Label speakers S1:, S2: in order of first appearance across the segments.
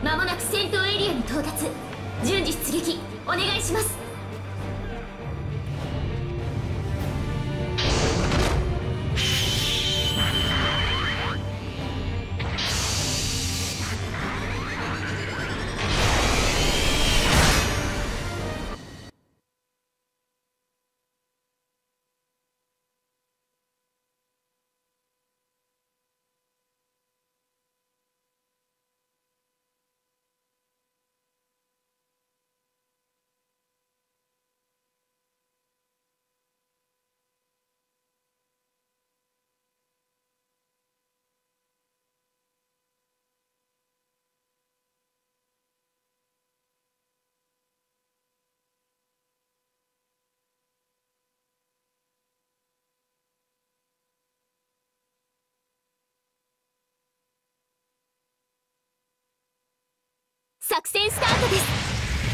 S1: 間もなく戦闘エリアに到達。順次出撃お願いします。作戦スタートです。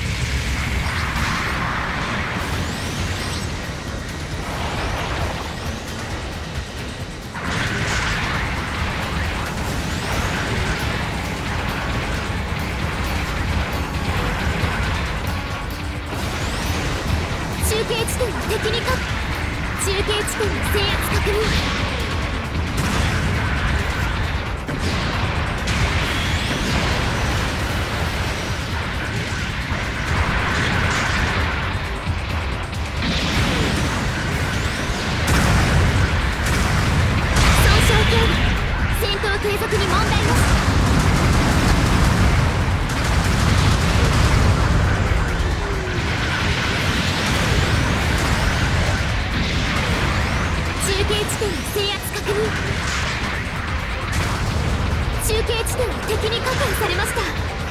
S1: 中継地点を敵に確保。中継地点の制圧確認。継続に問題なし。中継地点の制圧確認。中継地点は敵に確保されました。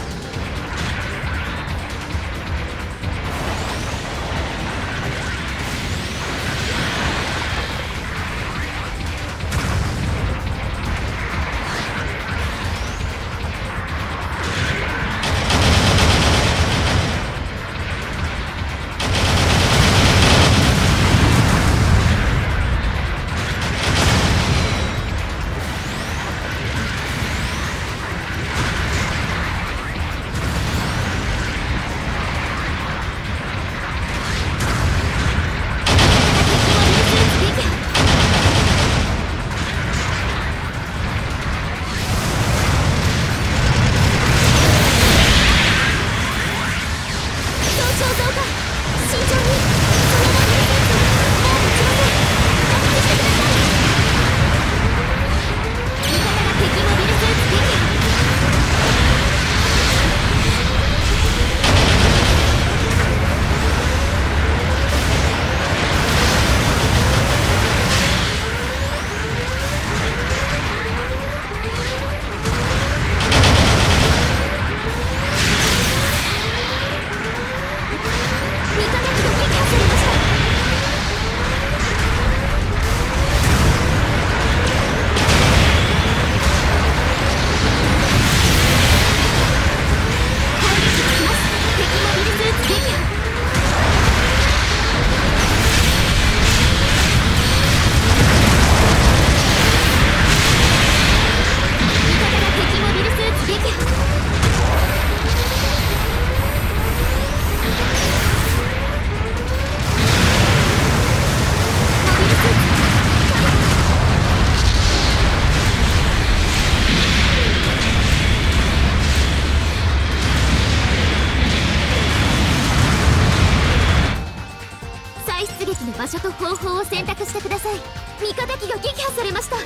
S1: 場所と方法を選択してください。味方機が撃破されました。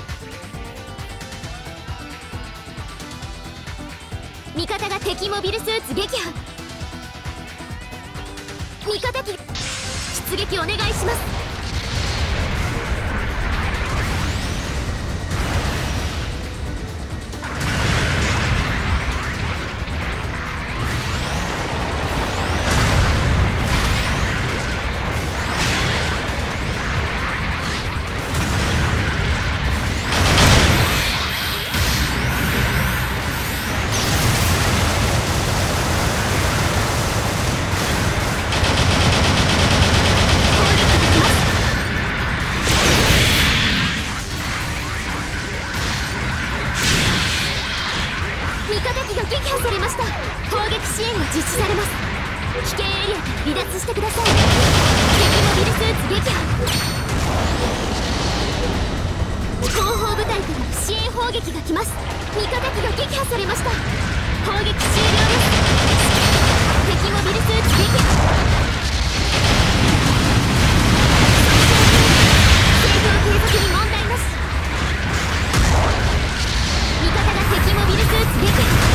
S1: 味方が敵モビルスーツ撃破。味方機出撃お願いします。攻撃できます。 味方機が撃破されました。攻撃支援が実施されます。危険エリアから離脱してください。敵モビルスーツ撃破。後方部隊からの支援砲撃が来ます。味方機が撃破されました。砲撃終了です。敵モビルスーツ撃破。戦闘継続に問題なし。味方が敵モビルスーツ撃破。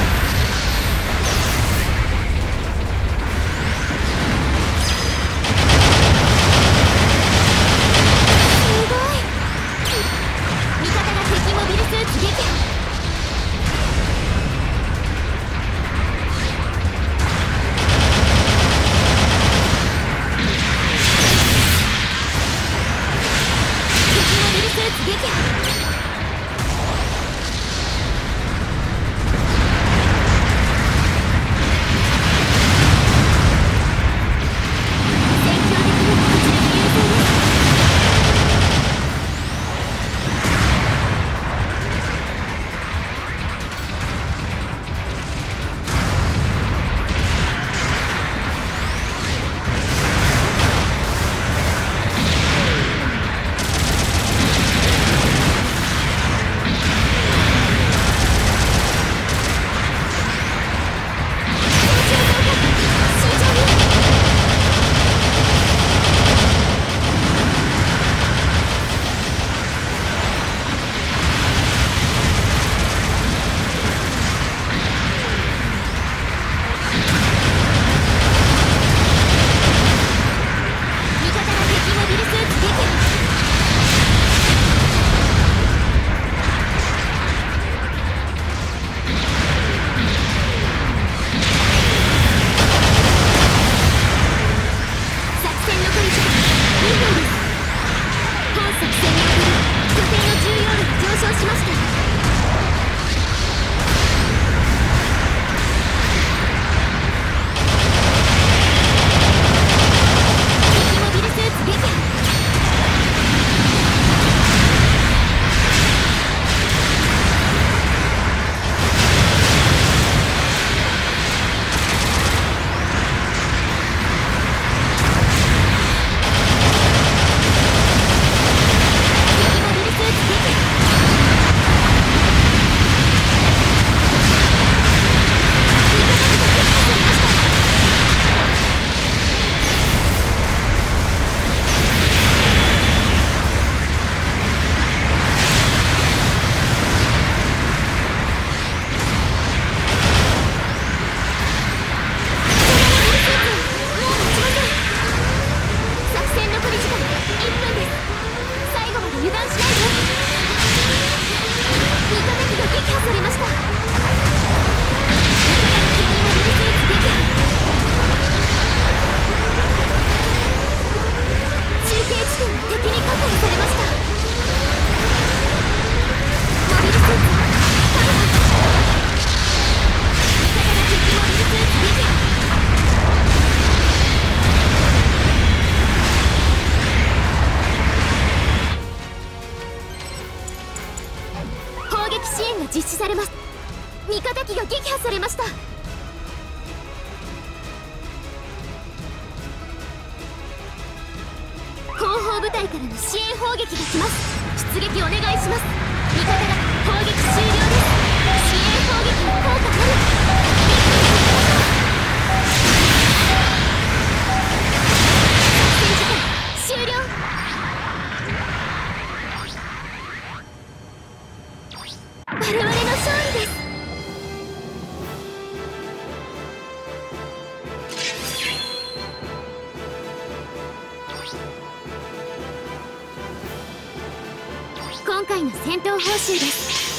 S1: 実施されます。味方機が撃破されました。後方部隊からの支援砲撃が来ます。出撃お願いします。味方が砲撃終了です。支援砲撃の効果ある。作戦時間終了。我々の勝利です。今回の戦闘報酬です。